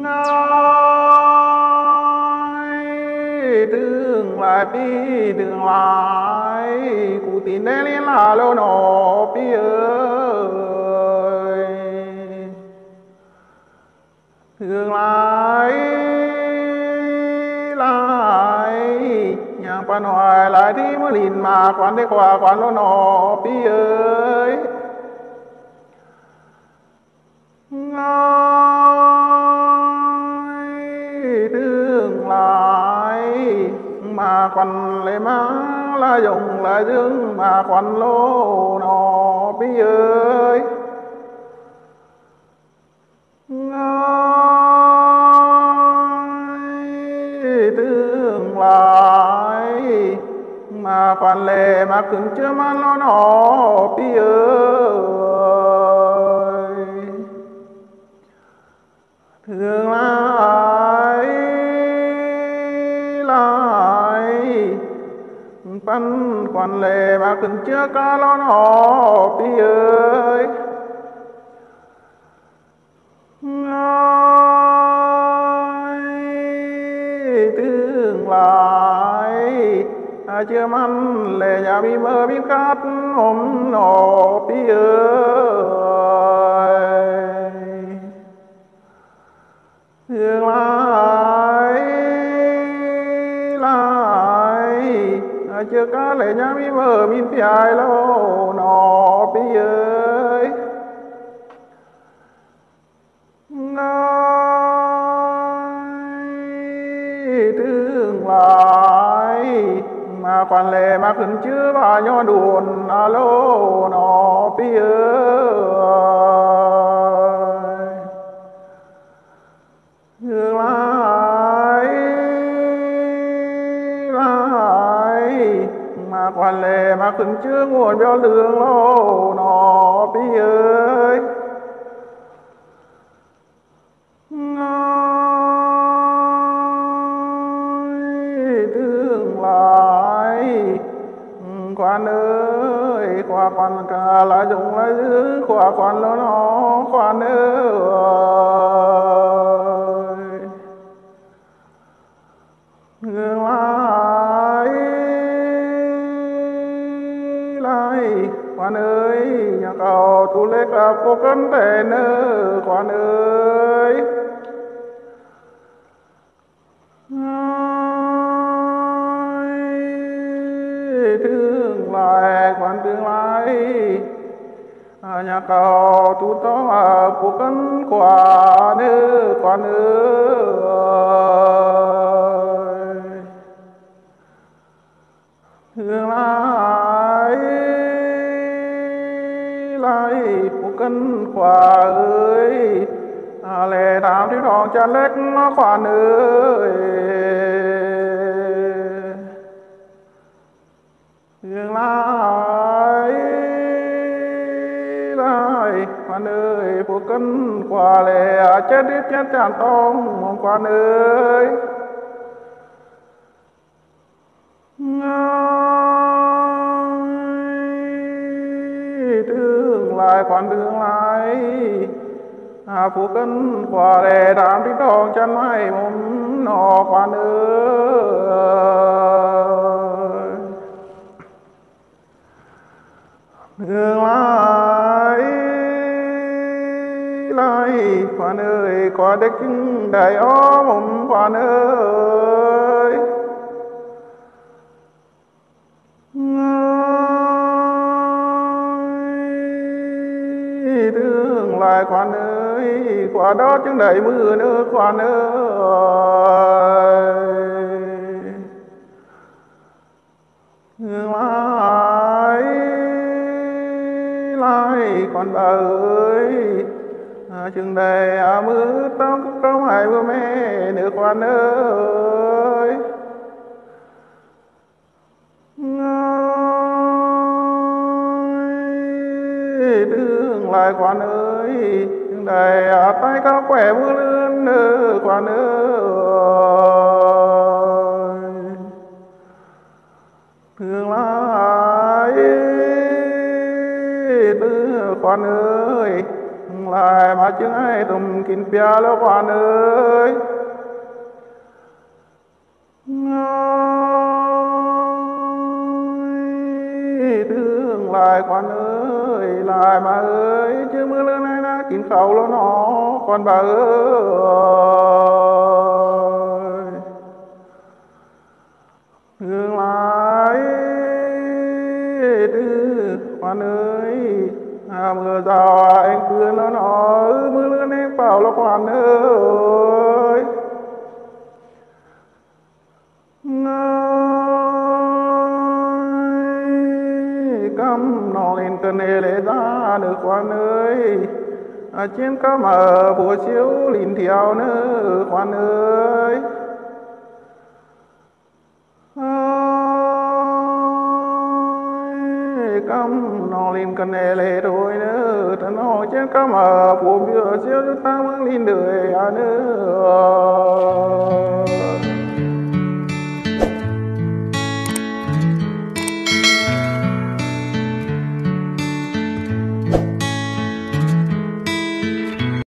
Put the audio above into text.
tương lại pi tương lại cụ tin đen liên là lô nọ pi ơi tương lại nhàng pan hoài lại đi mưa lìn mà quán đi qua quán lô nọ pi ơi tương lại mà quan lệ má la dùng lại dương mà quan lô nọ bi ơi tương lại mà quan lệ mà cứng chưa man lô nọ bi ơi tương lại pan quan lệ mà cứng chưa cá lon họ pi ơi tương lại chưa man lệ nhà bi mơ bi cát hôm nọ pi ơi tương lại chưa cá lệ nhà mi mơ min pi ai lâu nọ pi ơi tương lại mà quan lệ mà khẩn chưa bà nho đùn alo nọ pi ơi tương lại mà quan lệ mà khẩn chưa nguồn béo lương lô nọ pi ơi tương lại quan ơi qua quan cả là dùng là giữ qua quan lô nó quan ơi tương lại quan ơi nhà cầu thu lê cả phố cân tề nơ quan ơi tương lại quan tương lại nhà cầu tu tông phố cân quả nơ quan ơi tương lại phố cân quả ơi lệ thảm thiếu đòn cha lếch khoan ơi tương lại khoan ơi phố cân quả lệ chết đít chết tràn tông mong khoan ơi tương lại khoan tương lại phố cân quả lệ thảm thiếu đòn chân mày mong nọ khoan ơi tương lại quan ơi qua đất đại ó mong quan ơi tương lại quan ơi qua đó chứng đầy mưa nữa quan ơi tương lại con bà ơi chừng đầy mưa tao cũng không hay bữa mẹ nữa quan ơi tương lại quan ơi chừng đầy tay cao khỏe mưa lươn nữa quan ơi tương lại quan ơi lại mà chứng ai tùm kín bia lo quan ơi thương lại quan ơi lại mà ơi chứ mưa lớn nay đã kín khẩu lo nó con bà ơi thương lại tư quan ơi mưa rào anh cười nó mưa lớn em bảo lo quan ơi cắm nó lên cơn nề lệ ra được quan ơi trên cắm ở bùa chiếu lìn theo nữa quan ơi cắm nó lên cơn nề lệ thôi nữa ta nó trên cắm ở bùa chiếu chúng ta muốn lên đời nữa